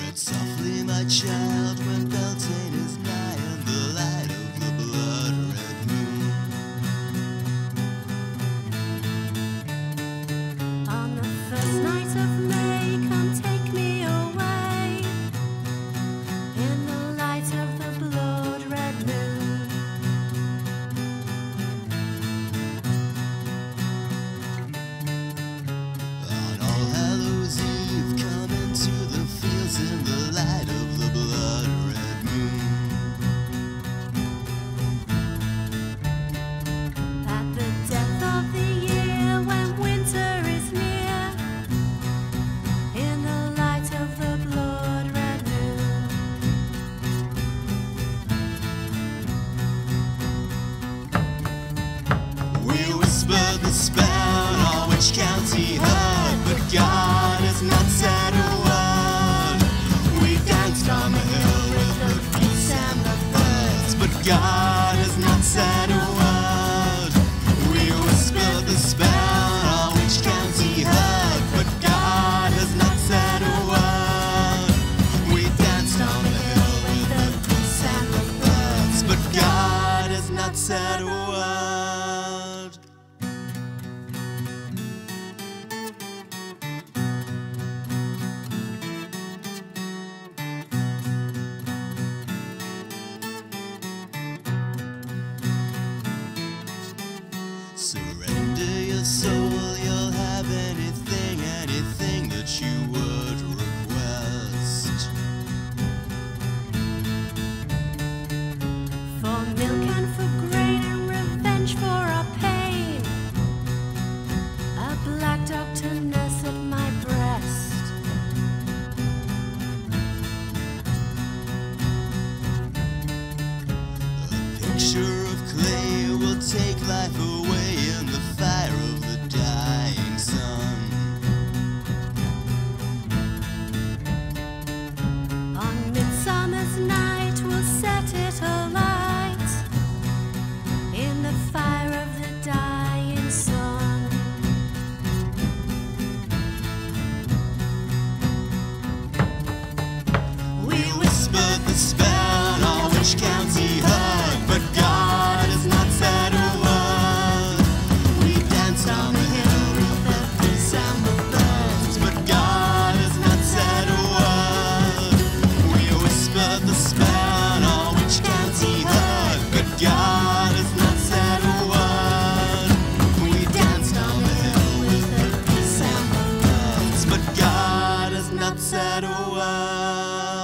Softly, my child, when Beltane is nigh, and the light of the blood-red moon. On the first night of May, come take me away, in the light of the blood-red moon. On All Hallows Eve, come into the fields in the light of the blood-red moon. At the death of the year, when winter is near, in the light of the blood-red moon. We whispered the spell, all which county heard, but God has not said a word. We danced on the hill with the geese and the birds, but God has not said a word. We whispered the spell, all which county heard, but God has not said a word. We danced on the hill with the geese and the birds, but God has not said a word. Surrender your soul, you'll have anything, anything that you would request. For milk and for grain and revenge for our pain, a black dog to nurse at my breast. A picture of clay will take life away in the fire of the dying sun. On midsummer's night we'll set it alight, in the fire of the dying sun. We whispered the spell, all which county heard, but God has not said a word. We danced on the hill with the geese and the birds, but God has not said a word. We whispered the spell, all which county heard, but God has not said a word. We danced on the hill with the geese and the birds, but God has not said a word.